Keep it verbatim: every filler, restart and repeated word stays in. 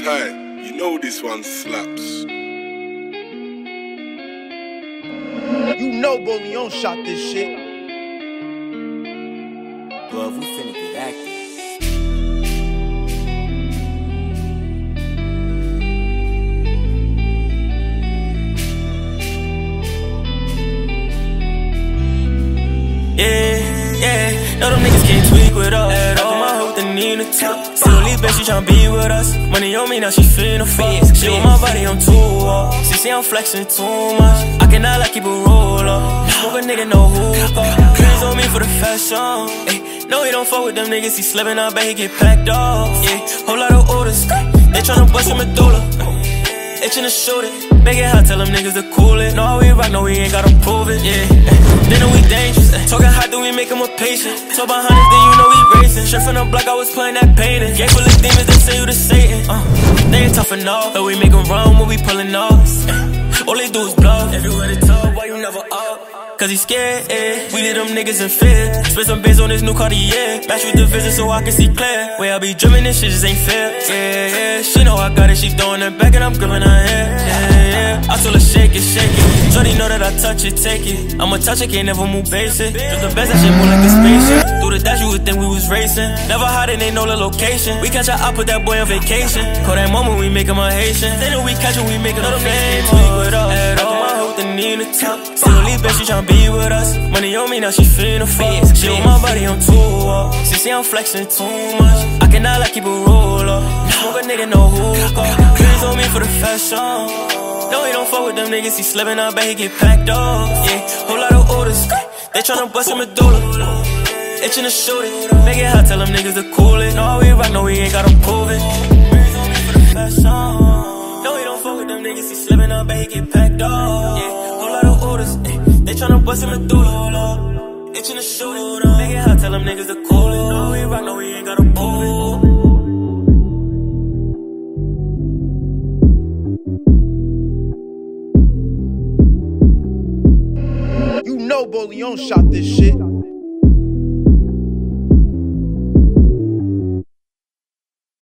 Ty, you know this one slaps. You know Boleon shot this shit. Well, we finna get active. Yeah, yeah, know them niggas can't tweak with us at all. My hope they need a top. Still leave bet she tryna be with us. Money on me, now she feelin' fuck. She with my body on tour. She say I'm flexing too much. I cannot like keep a roll up. Smoke a nigga, no hookah. Dreams on me for the fashion. Ay, no, he don't fuck with them niggas. He slippin', I bet he get packed off. Yeah, whole lot of orders. They tryna bust him a doula. Itchin' to shoot it. Make it hot, tell them niggas to cool it. No, we rock, no, we ain't gotta prove it, yeah. They know we dangerous. Talking hot, then we make them a patient. Talk about hundreds, then you know we racing. Straight from the block, I was playing that painting. Game full of demons, they say you the Satan. Uh, they ain't tough enough, but we make them run when we pullin' off. All they do is bluff. Everywhere they talk, why you never up? Cause he scared, eh? We leave them niggas in fear. Spend some biz on this new Cartier. Match with the vision so I can see clear. Way I be drippin', this shit just ain't fair. Yeah, yeah, she know I got it, she throwin' it back and I'm gripping her hair. Yeah, yeah, I told her shake it, shake it. Shorty know that I touch it, take it. I'ma touch it, can't never move basic. Just the best, that shit move like a spaceship. Through the dash, you would think we was racing. Never hiding, ain't know the location. We catch her, I put that boy on vacation. Call that moment, we make him a Haitian. They know we catch him, we make him a famous. With us at all, my hope they need a top. Still leave bet, she tryna be with us. Money on me, now she feelin' fuck. She with my body on tour. She say I'm flexing too much. I cannot like keep a roll up. Smoke a nigga, no hookah. Dreams on me for the fashion. No, he don't fuck with them niggas. He slippin', I bet he get packed off. Yeah, whole lot of orders. They tryna bust him a doula. Itchin' to shoot it. Make it hot, tell them niggas to cool it. No, we rock, no, we ain't gotta prove it. Dreams on me for the fashion. No, he don't fuck with them niggas. He slippin', I bet he get packed off. Yeah, whole lot of orders. They tryna bust him a doula. Itchin' to shoot it. Make it hot, tell them niggas to cool it. No, we rock, no, we ain't gotta prove it. You know Boleon shot this shit.